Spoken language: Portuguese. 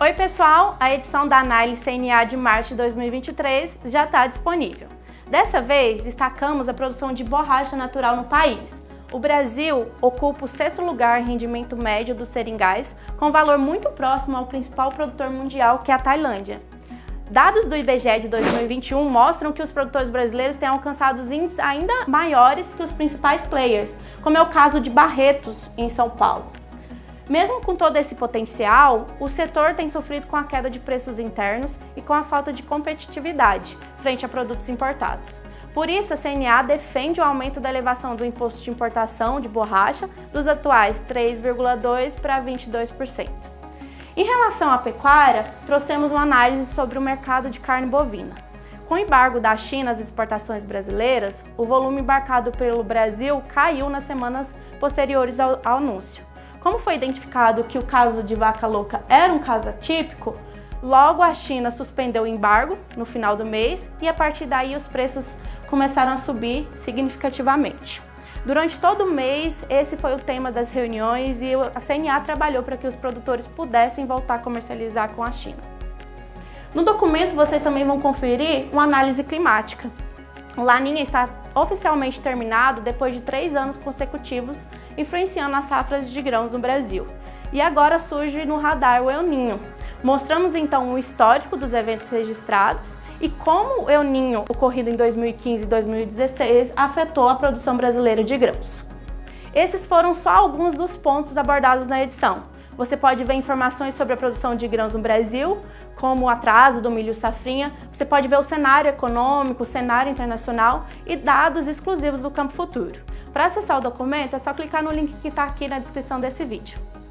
Oi pessoal, a edição da análise CNA de março de 2023 já está disponível. Dessa vez, destacamos a produção de borracha natural no país. O Brasil ocupa o 6º lugar em rendimento médio dos seringais, com valor muito próximo ao principal produtor mundial, que é a Tailândia. Dados do IBGE de 2021 mostram que os produtores brasileiros têm alcançado índices ainda maiores que os principais players, como é o caso de Barretos, em São Paulo. Mesmo com todo esse potencial, o setor tem sofrido com a queda de preços internos e com a falta de competitividade frente a produtos importados. Por isso, a CNA defende o aumento da elevação do imposto de importação de borracha dos atuais 3,2% para 22%. Em relação à pecuária, trouxemos uma análise sobre o mercado de carne bovina. Com o embargo da China às exportações brasileiras, o volume embarcado pelo Brasil caiu nas semanas posteriores ao anúncio. Como foi identificado que o caso de vaca louca era um caso atípico, logo a China suspendeu o embargo no final do mês e a partir daí os preços começaram a subir significativamente. Durante todo o mês, esse foi o tema das reuniões e a CNA trabalhou para que os produtores pudessem voltar a comercializar com a China. No documento, vocês também vão conferir uma análise climática. O Laninha está oficialmente terminado depois de 3 anos consecutivos, influenciando as safras de grãos no Brasil. E agora surge no radar o El Niño. Mostramos então o histórico dos eventos registrados e como o El Niño, ocorrido em 2015 e 2016, afetou a produção brasileira de grãos. Esses foram só alguns dos pontos abordados na edição. Você pode ver informações sobre a produção de grãos no Brasil, como o atraso do milho safrinha, você pode ver o cenário econômico, o cenário internacional e dados exclusivos do Campo Futuro. Para acessar o documento, é só clicar no link que está aqui na descrição desse vídeo.